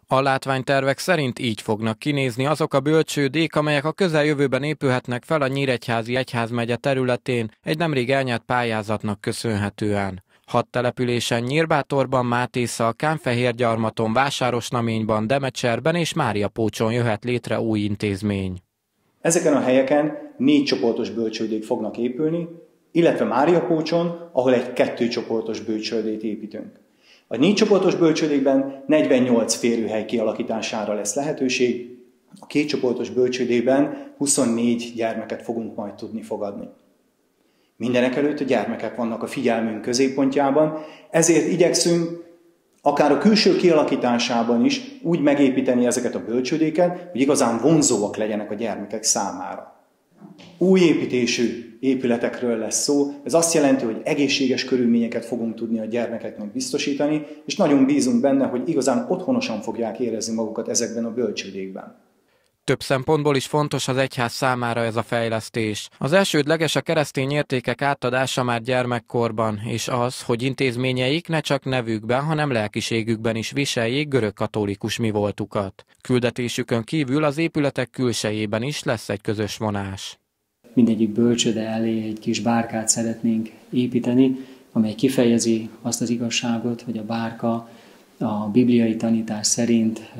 A látványtervek szerint így fognak kinézni azok a bölcsődék, amelyek a közeljövőben épülhetnek fel a Nyíregyházi egyházmegye területén egy nemrég elnyert pályázatnak köszönhetően. 6 településen, Nyírbátorban, Mátészalkán, Fehérgyarmaton, Vásárosnaményban, Demecserben és Máriapócson jöhet létre új intézmény. Ezeken a helyeken 4 csoportos bölcsődék fognak épülni, illetve Máriapócson, ahol egy 2 csoportos bölcsődét építünk. A 4 csoportos bölcsődékben 48 férőhely kialakítására lesz lehetőség, a 2 csoportos bölcsődében 24 gyermeket fogunk majd tudni fogadni. Mindenekelőtt a gyermekek vannak a figyelmünk középpontjában, ezért igyekszünk akár a külső kialakításában is úgy megépíteni ezeket a bölcsődéket, hogy igazán vonzóak legyenek a gyermekek számára. Új építésű épületekről lesz szó, ez azt jelenti, hogy egészséges körülményeket fogunk tudni a gyermekeknek biztosítani, és nagyon bízunk benne, hogy igazán otthonosan fogják érezni magukat ezekben a bölcsődékben. Több szempontból is fontos az egyház számára ez a fejlesztés. Az elsődleges a keresztény értékek átadása már gyermekkorban, és az, hogy intézményeik ne csak nevükben, hanem lelkiségükben is viseljék görögkatolikus mivoltukat. Küldetésükön kívül az épületek külsejében is lesz egy közös vonás. Mindegyik bölcsőde elé egy kis bárkát szeretnénk építeni, amely kifejezi azt az igazságot, hogy a bárka a bibliai tanítás szerint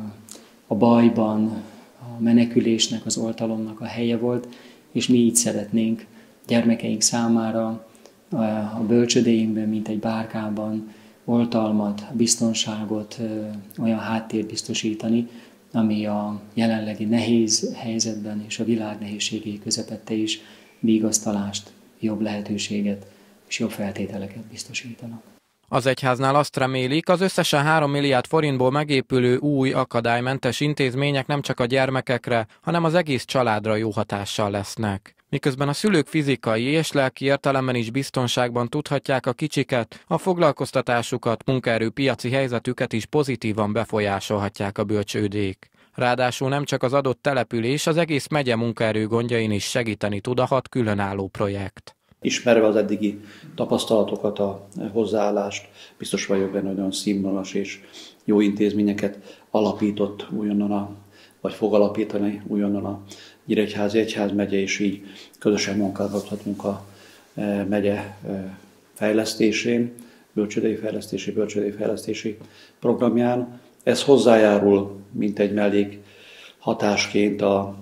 a bajban, a menekülésnek, az oltalomnak a helye volt, és mi így szeretnénk gyermekeink számára a bölcsödéinkben, mint egy bárkában oltalmat, biztonságot, olyan háttért biztosítani, ami a jelenlegi nehéz helyzetben és a világ nehézségei közepette is vigasztalást, jobb lehetőséget és jobb feltételeket biztosítanak. Az egyháznál azt remélik, az összesen 3 milliárd forintból megépülő új akadálymentes intézmények nem csak a gyermekekre, hanem az egész családra jó hatással lesznek. Miközben a szülők fizikai és lelki értelemben is biztonságban tudhatják a kicsiket, a foglalkoztatásukat, munkaerőpiaci helyzetüket is pozitívan befolyásolhatják a bölcsődék. Ráadásul nem csak az adott település, az egész megye munkaerő gondjain is segíteni tud a 6 különálló projekt. Ismerve az eddigi tapasztalatokat, a hozzáállást, biztos vagyok benne, hogy nagyon színvonalas és jó intézményeket alapított újonnan, vagy fog alapítani újonnan a Nyíregyházi egyházmegye, és így közösen munkálkodhatunk a megye fejlesztésén, bölcsődei fejlesztési programján. Ez hozzájárul, mint egy mellék hatásként a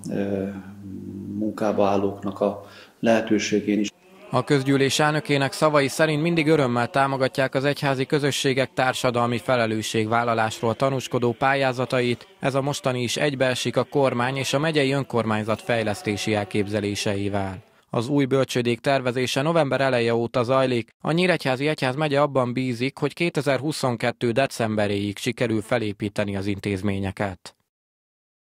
munkába állóknak a lehetőségén is. A közgyűlés elnökének szavai szerint mindig örömmel támogatják az egyházi közösségek társadalmi felelősségvállalásról tanúskodó pályázatait, ez a mostani is egybeesik a kormány és a megyei önkormányzat fejlesztési elképzeléseivel. Az új bölcsődék tervezése november eleje óta zajlik, a Nyíregyházi egyházmegye abban bízik, hogy 2022. decemberéig sikerül felépíteni az intézményeket.